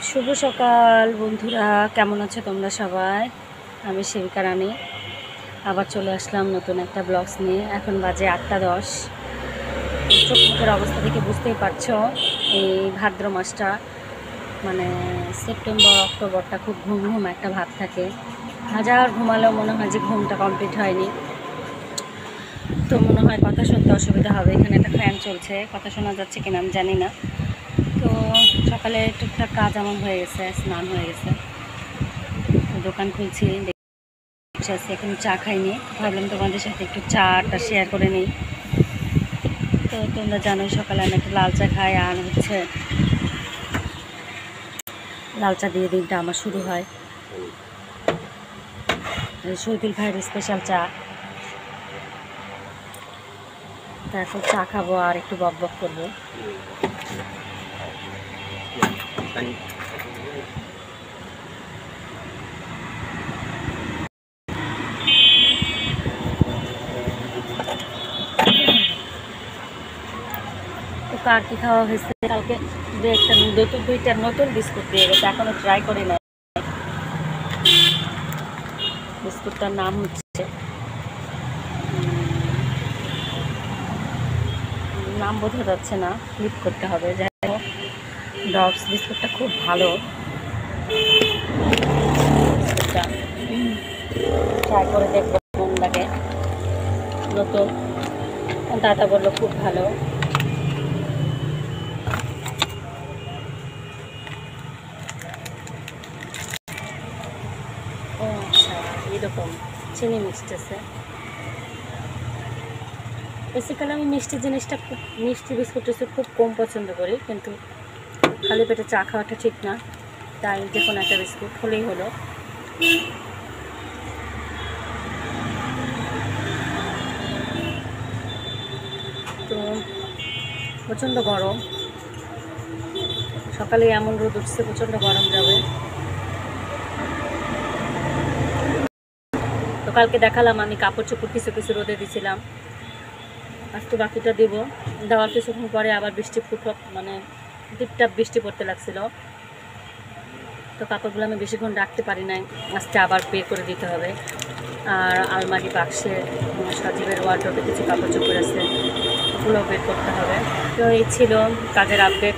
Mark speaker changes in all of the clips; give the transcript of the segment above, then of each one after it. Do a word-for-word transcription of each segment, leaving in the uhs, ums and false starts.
Speaker 1: শুভ সকাল বন্ধুরা, কেমন আছো তোমরা সবাই? আমি সেবিকা রানী আবার চলে আসলাম নতুন একটা ব্লগস নিয়ে। এখন বাজে আটটা দশ। চোখ মুখের অবস্থা দেখে বুঝতেই পারছো এই ভাদ্র মাসটা মানে সেপ্টেম্বর অক্টোবরটা খুব ঘুম ঘুম একটা ভাব থাকে। হাজার ঘুমালেও মনে হয় যে ঘুমটা কমপ্লিট হয়নি। তো মনে হয় কথা শুনতে অসুবিধা হবে। এখানে একটা ফ্যান চলছে, কথা শোনা যাচ্ছে কিনা আমি জানি না। তো সকালে টুকটাক কাজ আমার হয়ে গেছে, স্নান হয়ে গেছে, দোকান খুলছি, দেখছি আছি। এখন চা খাইনি, ভাবলাম তোমাদের সাথে একটু চাটা শেয়ার করে নিই। তো তোমরা জানোই সকালে আমি একটু লাল চা খাই, আর হচ্ছে লাল চা দিয়ে দিনটা আমার শুরু হয়। শহীদুল ভাইয়ের স্পেশাল চা। তারপর চা খাবো আর একটু বক বক করবো। কার কি খাওয়া হয়েছে? কালকে দু একটা নতুন দুইটা নতুন বিস্কুট দিয়ে গেছে, এখনো ট্রাই করি না। বিস্কুটটার নাম হচ্ছে নাম বোঝা যাচ্ছে না, ক্লিক করতে হবে। যাই হোক, ডবস বিস্কুটটা খুব ভালো, বিস্কুটটা ট্রাই করে দেখবো কেমন লাগে। নতুন দাদা বললো খুব ভালো। ও আচ্ছা, এরকম চিনি মিশতেছে। বেসিক্যালি আমি মিষ্টি জিনিসটা খুব, মিষ্টি বিস্কুট টিস্কুট খুব কম পছন্দ করি, কিন্তু খালি পেটে চা খাওয়াটা ঠিক না, তাই যে কোনো একটা বিস্কুট হলেই হলো। তো প্রচণ্ড গরম, সকালে এমন রোদ উঠছে, প্রচণ্ড গরম যাবে। তো কালকে দেখালাম আমি কাপড় চোপড় কিছু কিছু রোদে দিয়েছিলাম, আজকে বাকিটা দেবো। দেওয়ার কিছুক্ষণ পরে আবার বৃষ্টি ফুট মানে টিপটাপ বৃষ্টি পড়তে লাগছিল। তো কাপড়গুলো আমি বেশিক্ষণ রাখতে পারি নাই, আজকে আবার বের করে দিতে হবে। আর আলমারি বাক্সে সজীবের ওয়ার্ডরোবে কিছু কাপড় চোপড় আছে, ওগুলো বের করতে হবে। তো এই ছিল কাজের আপডেট।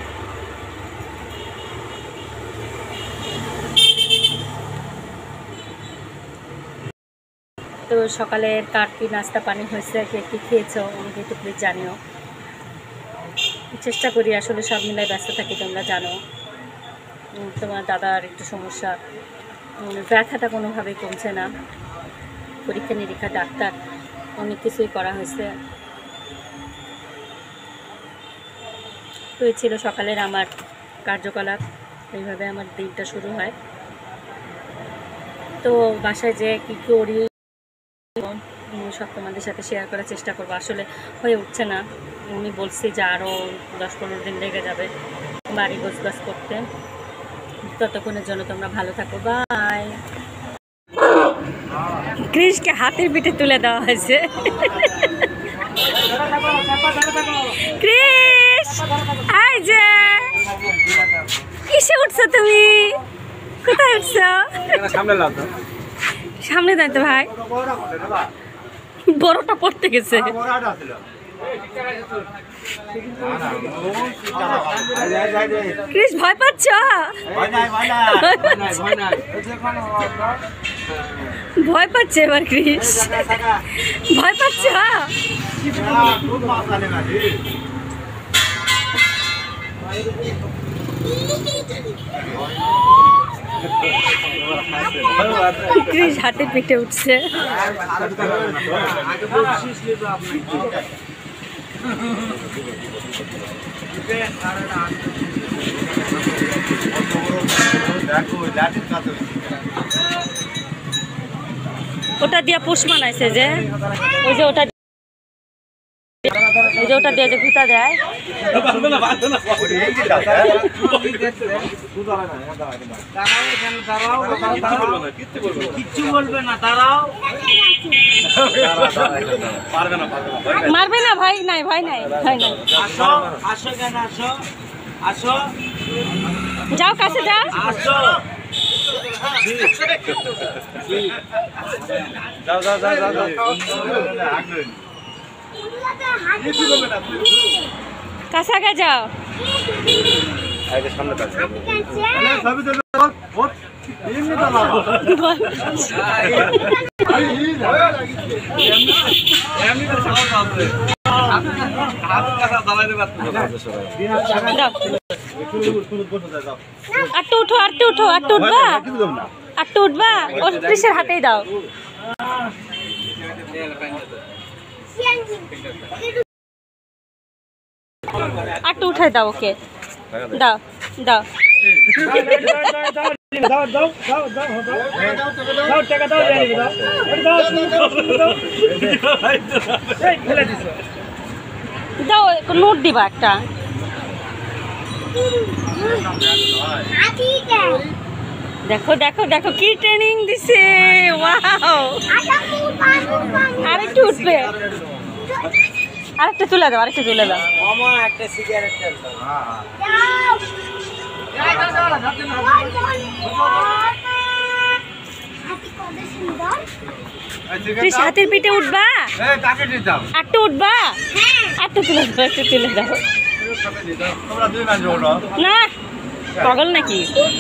Speaker 1: তো সকালের কার কি নাস্তা পানি হয়েছে, কে কী খেয়েছো আমাকে একটু প্লিজ জানিও। চেষ্টা করি, আসলে সব মিলাই ব্যস্ত থাকি, তোমরা জানো। তোমার দাদার একটু সমস্যা, ব্যথাটা কোনোভাবেই কমছে না। পরীক্ষা নিরীক্ষা, ডাক্তার, অনেক কিছুই করা হয়েছে। তো এই ছিল সকালের আমার কার্যকলাপ, এইভাবে আমার দিনটা শুরু হয়। তো বাসায় যে কী করি সব তোমাদের সাথে শেয়ার করার চেষ্টা করবো। আসলে হয়ে উঠছে না, উনি বলছি যে আরও দশ পনেরো দিন লেগে যাবে বাড়ি গোছগাছ করতে। ততক্ষণের জন্য তোমরা ভালো থাকো, বাই। ক্রিসকে হাতের পিঠে তুলে দেওয়া হয়েছে। ক্রিস, এই যে কিসে উঠছো তুমি? কোথায় উঠছো? সামনে যাই তো ভাই, বড়টা পড়তে গেছে। ক্রিস ভয় পাচ্ছ? ভয় পাচ্ছে এবার ক্রিস, ভয় পাচ্ছ? ক্রিস হাতের পিঠে উঠছে। ওটা দিয়া পুষ মানাইছে যে, ওই যে ওটা ওই যে ওটা দিয়ে যে গুতা দেয়। মারবে না ভাই, নাই ভাই নাই ভাই নাই। আসো আসো কেন আসো আসো। যাও কাছে যাও।
Speaker 2: যাও যাও যাও যাও যাও
Speaker 1: কাছে আগে যাও।
Speaker 2: আগে সামনে কাছে
Speaker 1: আটটু উঠো আটটু উঠো আটটু উঠবা আটটু উঠবা ও কৃষের হাতেই দাও। আটটু উঠাই দাও ওকে দাও দাও। দাও নোট দিবা একটা। দেখো দেখো দেখো কি ট্রেনিং দিছে। ওয়াও আরেকটু উঠবে আরেকটা তুলে দাও আরেকটা তুলে দাও। হাতের পিঠে উঠবা আটটু উঠবা আটটু তুলে দাও একটু তুলে দাও। না পাগল নাকি?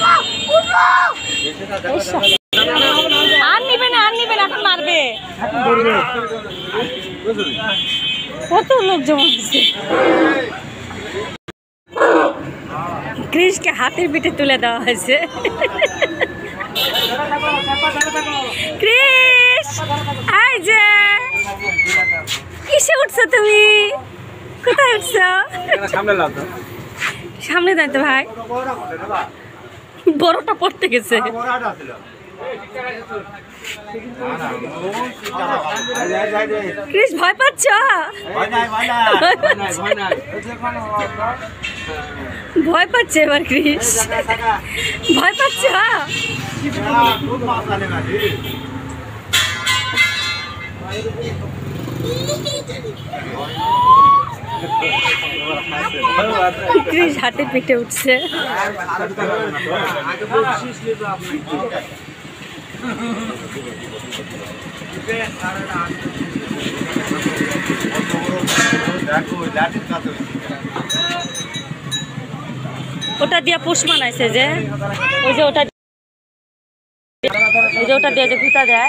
Speaker 1: আর নিবে না আর নিবে না এখন মারবে। কত লোক জমা হচ্ছে। ক্রিশকে হাতের পিঠে তুলে দেওয়া হয়েছে। ক্রিশ আই যে কিসে উঠছো তুমি? কোথায় উঠছো? সামনে যাই তো ভাই বড়টা পড়তে গেছে। ক্রিশ ভয় পাচ্ছ? ভয় পাচ্ছে এবার ক্রিশ ভয় পাচ্ছ? ক্রিশ হাতে পিঠে উঠছে। ওটা দিয়া পুষ মানাইছে যে ওই যে ওটা ওই যে ওটা দিয়ে যে গুতা দেয়।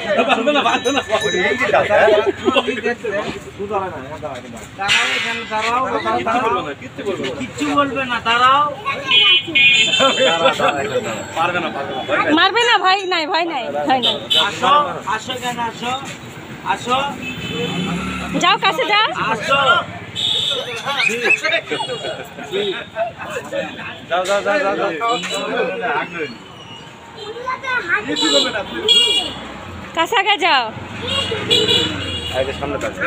Speaker 1: মারবে না ভাই নাই ভাই নাই ভাই নাই। যাও কাছে যাও।
Speaker 2: যাও যাও যাও যাও
Speaker 1: কাছে আগে যাও।
Speaker 2: আগে সামনে কাছে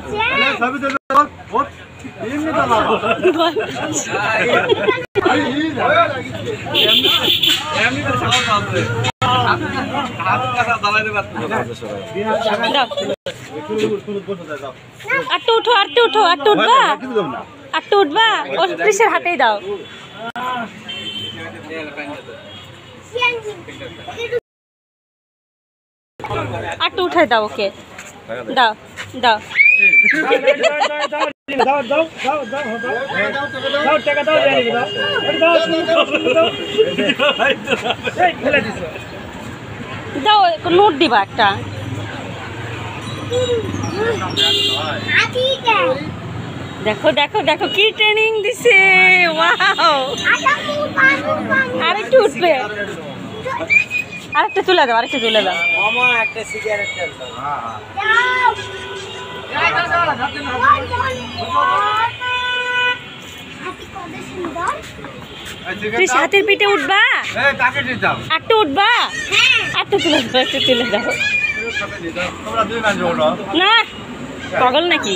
Speaker 1: আটটু উঠো আটটু উঠো আটটু উঠবা আটটু উঠবা ও কৃষের হাতেই দাও। আটটু উঠাই দাও ওকে দাও দাও। দাও নোট দিবা একটা। দেখো দেখো দেখো কি ট্রেনিং দিছে। ওয়াও আরেকটু উঠবে আরেকটা তুলে দাও আরেকটা তুলে দাও। হাতের পিঠে উঠবা আটটু উঠবা আটটু তুলে দাও একটু তুলে দাও। না পাগল নাকি?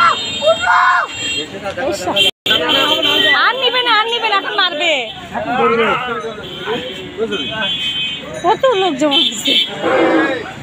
Speaker 1: আর নিবে না আর নিবে না এখন মারবে। কত লোক জমা হচ্ছে।